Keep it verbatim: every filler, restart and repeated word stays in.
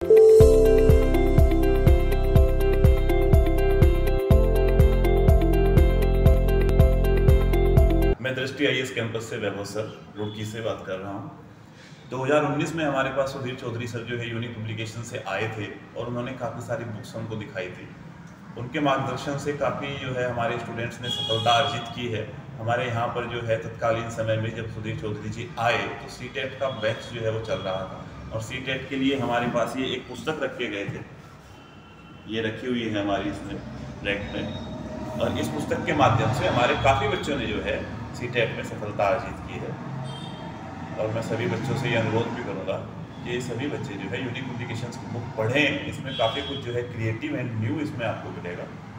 मैं दृष्टि आई A S campus से वैभव सर रूरकी से बात कर रहा हूँ। दो हज़ार उन्नीस में हमारे पास सुधीर चौधरी सर जो है यूनिक पब्लिकेशन से आए थे और उन्होंने काफ़ी सारी बुक्स हमको दिखाई थी। उनके मार्गदर्शन से काफ़ी जो है हमारे स्टूडेंट्स ने सफलता अर्जित की है। हमारे यहाँ पर जो है तत्कालीन समय में जब सुधीर चौधरी जी आए तो सी टेट का बैच जो है वो चल रहा था और सी टेट के लिए हमारे पास ये एक पुस्तक रख के गए थे। ये रखी हुई है हमारी इसमें रैक में, और इस पुस्तक के माध्यम से हमारे काफ़ी बच्चों ने जो है सी टेट में सफलता अर्जित की है। और मैं सभी बच्चों से ये अनुरोध भी करूँगा कि ये सभी बच्चे जो है यूनिक पब्लिकेशंस की बुक पढ़ें। इसमें काफ़ी कुछ जो है क्रिएटिव एंड न्यू इसमें आपको मिलेगा।